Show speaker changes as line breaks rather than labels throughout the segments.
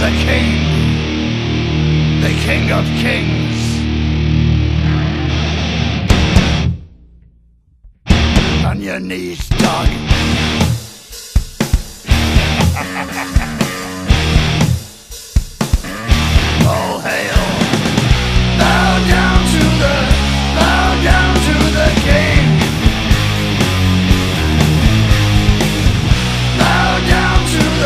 the king of kings. On your knees, dog. All hail. Bow down to the king. Bow down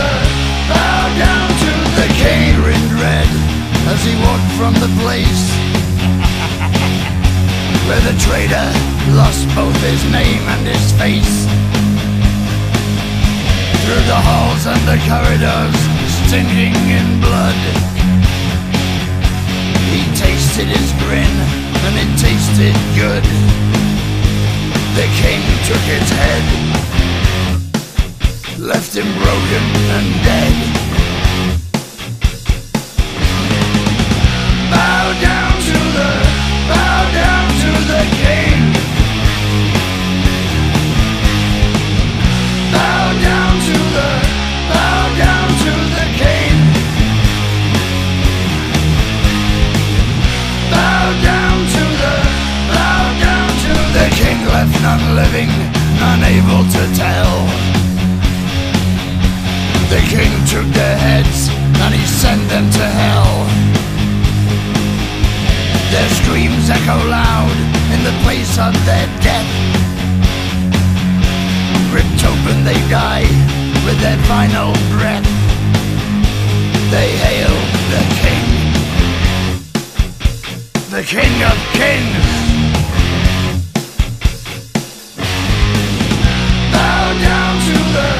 to the king. Grinned red as he walked from the place where the traitor lost both his name and his face. Through the halls and the corridors, stinking in blood, he tasted his grin, and it tasted good. The king took his head, left him broken and dead. Bow down to the king. Bow down to the king. Bow down to the king. Left none living, unable to tell. The king took their heads and he sent them to hell. Their screams echo loud in the place of their death. Ripped open they die with their final breath. They hail the king of kings. Bow down to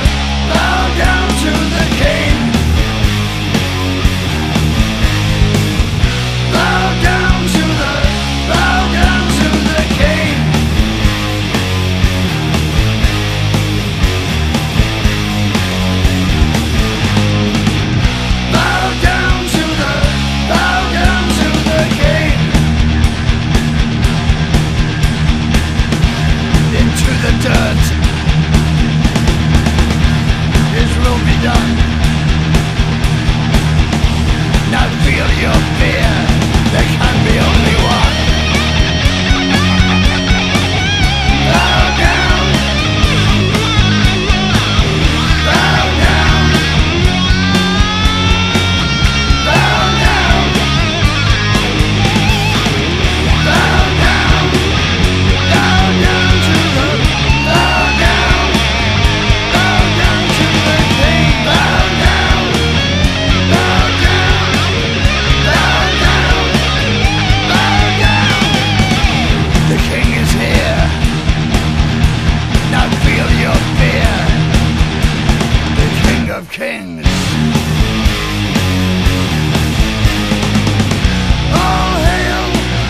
the king. Bow down to the king. Bow down to the king. Into the dirt, his will be done. Now feel your fear, there can be only one. Bow down. Bow down. Bow down. Bow down. Bow down to the king. Bow down. Bow down. Bow down. Bow down. The king is here. Now feel your fear. The king of kings. All hail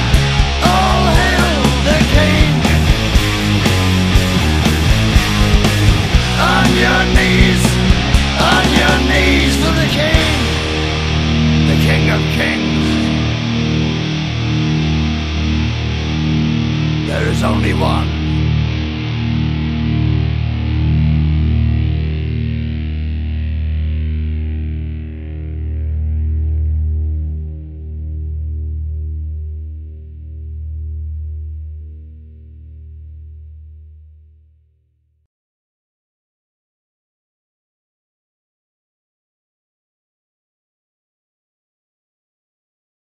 the king. On your knees for the king of kings. There is only one.